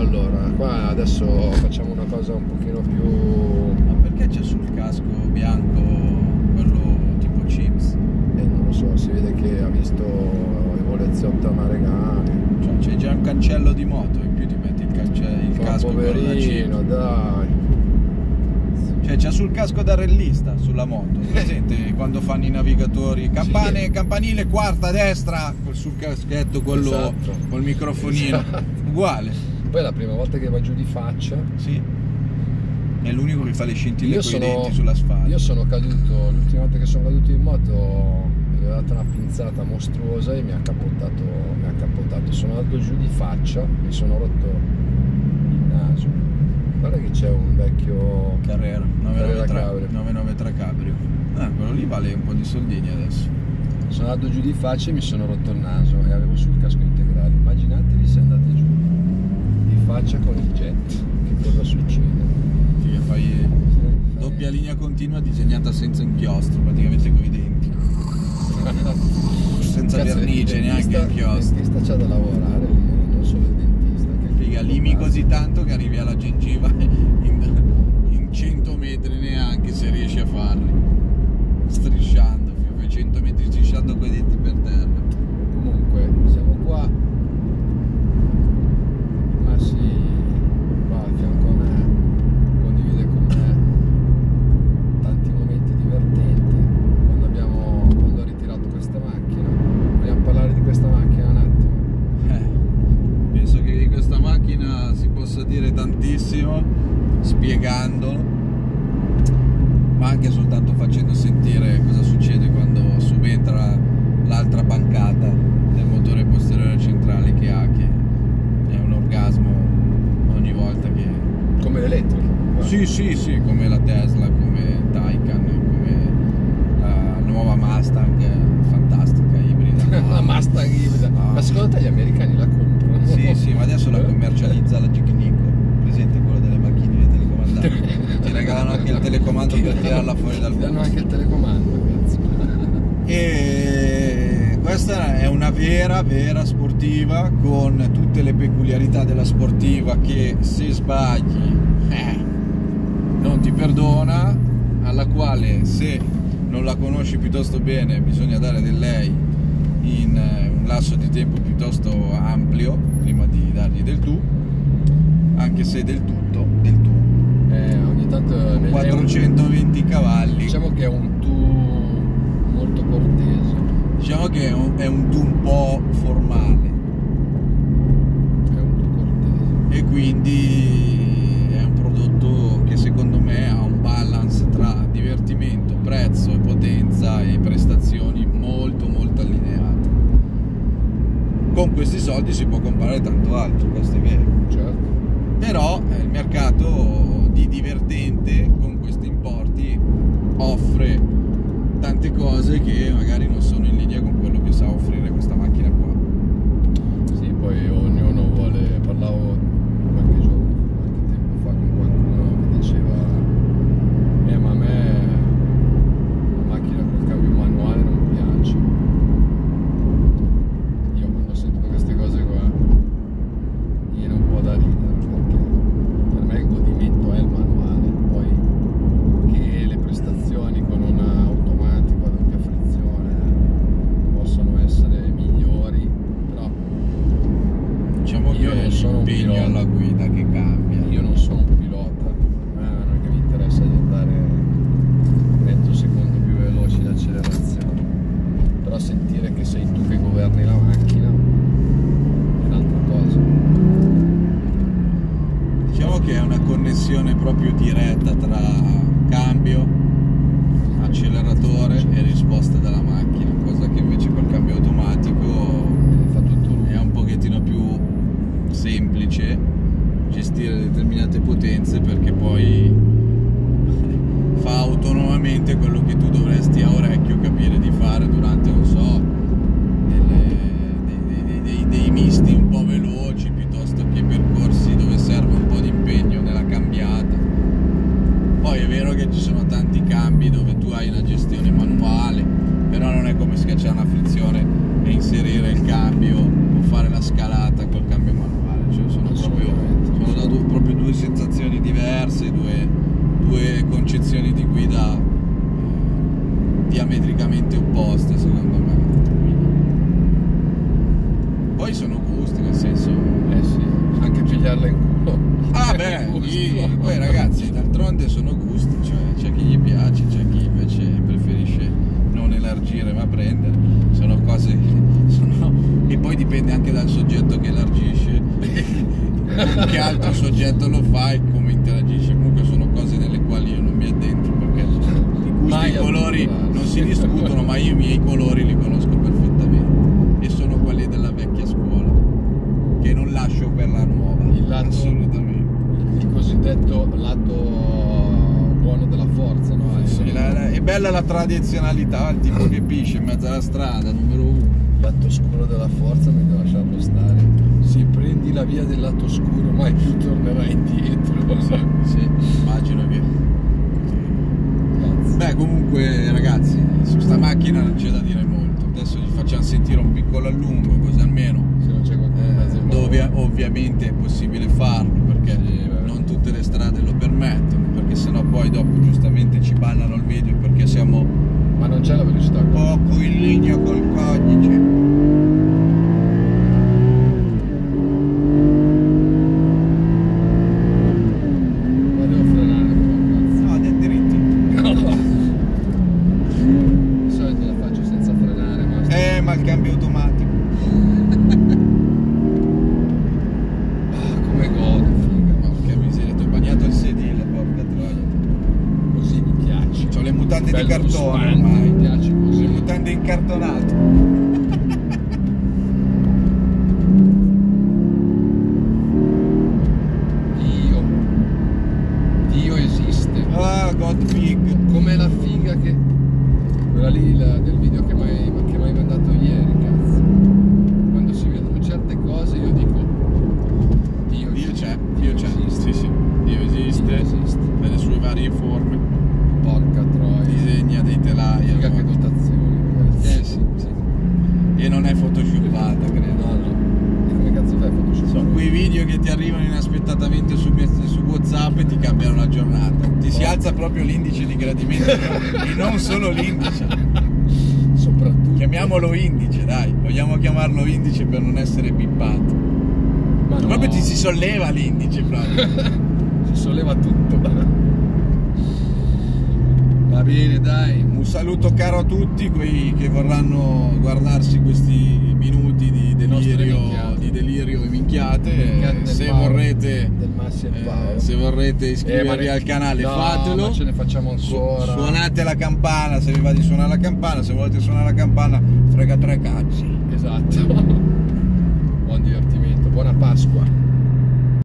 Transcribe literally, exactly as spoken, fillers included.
Allora, qua adesso facciamo una cosa un pochino più... Ma perché c'è sul casco bianco quello tipo chips? Eh, non lo so, si vede che ha visto i poliziotti amaregani. Cioè c'è già un cancello di moto, in più ti metti il, cance- il Ma casco con la poverino, chip. dai. Cioè c'è sul casco da rallista sulla moto, presente quando fanno i navigatori, campane, Sì. campanile quarta a destra, col sul caschetto, quello Esatto. col microfonino, Esatto. uguale. Poi è la prima volta che va giù di faccia. Sì. È l'unico che fa le scintille Io coi sono, denti sull'asfalto. io sono caduto, l'ultima volta che sono caduto in moto gli ho dato una pinzata mostruosa e mi ha cappottato, mi ha cappottato. Sono andato giù di faccia, mi sono rotto il naso. Guarda che c'è un vecchio Carrera Carrera nove nove tre Cabrio. Ah, quello lì vale un po' di soldini adesso. Sono andato giù di faccia e mi sono rotto il naso e avevo sul casco integrale. Immaginatevi se andate giù di faccia con il jet, che cosa succede? Sì, fai doppia linea continua disegnata senza inchiostro, praticamente coi denti. Senza Cazzo, vernice, il neanche dentista- inchiostro. Il dentista c'ha da lavorare, non solo il dentista. Che Figa, limi così tanto che arrivi alla gengiva in, in cento metri neanche, se riesci a farli. Strisciando, fai cento metri strisciando coi denti per terra. Comunque, siamo qua. Ma sì, qua a fianco a me, condivide con me tanti momenti divertenti. Quando abbiamo, quando ho ritirato questa macchina. Vogliamo parlare di questa macchina un attimo? Eh, penso che di questa macchina si possa dire tantissimo, spiegandolo, ma anche soltanto facendo sentire cosa succede quando subentra l'altra bancata del motore posteriore centrale che ha, che è un orgasmo ogni volta che... Come l'elettrica. Sì, sì, sì, come la Tesla, come Taycan, come la nuova Mustang fantastica, ibrida. La Mustang ibrida. Ah. Ma secondo te gli americani la comprano? Sì, sì, ma adesso la commercializza la Gignico, presente quello delle macchinine telecomandate. Ti regalano anche il telecomando per tirarla fuori dal Ti danno posto. anche il telecomando, cazzo. E questa è una vera, vera sportiva, con tutte le peculiarità della sportiva, che se sbagli eh, non ti perdona, alla quale se non la conosci piuttosto bene bisogna dare del lei in eh, un lasso di tempo piuttosto ampio prima di dargli del tu, anche se del tutto, del tu. Eh, ogni tanto è un- quattrocentoventi cavalli. diciamo che è un tu molto cortese. Diciamo che è un, è un tu un po' formale È un tu cortese. e quindi è un prodotto che secondo me ha un balance tra divertimento, prezzo e potenza e prestazioni molto molto allineate. Con questi soldi si può comprare tanto altro, questo è vero. Certo. Però eh, il mercato di divertente con questi importi offre tante cose che magari non sono in linea con quello che sa offrire questa macchina qua. Sì, poi ognuno vuole. Parlavo qualche giorno, qualche tempo fa con qualcuno che diceva eh ma a me la macchina col cambio manuale non piace. Io quando sento queste cose qua mi viene un po' da ridere, perché per me il godimento è il manuale, poi che le prestazioni con un automatico a doppia frizione possono essere migliori, però Diciamo Io che non sono un l'impegno pilota. alla guida che cambia. io non sono un pilota, a me non è che mi interessa di andare mezzo secondo più veloci di accelerazione, però sentire che sei tu che governi la macchina è un'altra cosa. Diciamo che è una connessione proprio diretta tra cambio, acceleratore e risposta della macchina, cosa che invece col cambio automatico E fa tutto lui. è un pochettino più semplice gestire determinate potenze, perché poi fa autonomamente quello che tu dovresti a orecchio capire di fare durante, non so, delle, dei, dei, dei, dei misti un po' veloci, piuttosto che percorsi dove serve un po' di impegno nella cambiata. Poi è vero che ci sono tanti cambi dove tu hai una gestione manuale, però non è come schiacciare una frizione inserire il cambio o fare la scalata col cambio manuale, cioè sono proprio, sono diverse, due, due concezioni di guida eh, diametricamente opposte secondo me. Poi sono gusti, nel senso, Eh sì, anche pigliarla in culo. ah beh, io- poi ragazzi, d'altronde sono gusti, cioè c'è chi gli piace, c'è chi invece preferische non elargire ma prendere, sono cose, sono, e poi dipende anche dal soggetto che elargisce, con che altro soggetto lo fa e come interagisce. Comunque sono cose nelle quali io non mi addentro perché i gusti Mai e i colori addentrarsi. non si discutono, ma io i miei colori li conosco perfettamente e sono quelli della vecchia scuola che non lascio per la nuova. Il lato- assolutamente. Il cosiddetto lato buono della forza, no? Sì, la- la- è bella la tradizionalità, il tipo che pisce in mezzo alla strada, numero uno. Il lato scuro della forza mi devo lasciarlo stare. Se prendi la via del lato scuro mai più tornerai indietro. Sì, immagino che. Cazzo. Beh, comunque ragazzi, su sta macchina non c'è da dire molto. Adesso gli facciamo sentire un piccolo allungo, così almeno. Se non c'è qualcuno in mezzo Eh, al dove mondo. ovviamente è possibile farlo perché Sì, beh. non tutte le strade lo permettono, perché sennò poi dopo giustamente ci bannano il video perché siamo Ma non c'è la velocità qua. poco in linea col codice. Ma devo frenare un po', No, è dritti. cazzo. Di solito la faccio senza frenare, ma Eh, ma il cambio automatico. ah, come godo, figa. Porca miseria, ti ho bagnato il sedile, porca troia. Così mi piace. C'ho le mutande Bello di cartone lussuante, ormai. mi piace così. Le mutande incartonate. Dio. Dio esiste. Ah, God Pig. Come la figa che. Quella lì la- del video che mi hai che m'hai mandato ieri, cazzo. Quando si vedono certe cose io dico. Dio, Dio esiste. c'è, Dio c'è. esiste. Sì, sì. Dio esiste. Dio esiste. Nelle sue varie forme. Porca troia. Disegna dei telai. Figa al che mondo. dotazioni, ragazzi. Sì, sì, sì. E non è photoshoppata, credo. No, no. E come cazzo fai Photoshop? Sono quei video che ti arrivano inaspettatamente su, su WhatsApp e ti cambiano la giornata. Ti si alza proprio l'indice di gradimento e non solo l'indice. Soprattutto. Chiamiamolo indice, dai. Vogliamo chiamarlo indice per non essere bippato. Ma no. Proprio ti si solleva l'indice proprio. Si solleva tutto. Va bene, dai. Un saluto caro a tutti quei che vorranno guardarsi questi minuti di nostre delirio, minchiate. di delirio e minchiate. Minchiate del Se Paolo, vorrete del Massi e eh, Paolo. se vorrete Eh, iscrivervi ma ne- al canale, no, fatelo. ma ce ne facciamo Su- ancora. suonate la campana se vi va di suonare la campana, se volete suonare la campana frega tre cazzi. Esatto. Buon divertimento, buona Pasqua.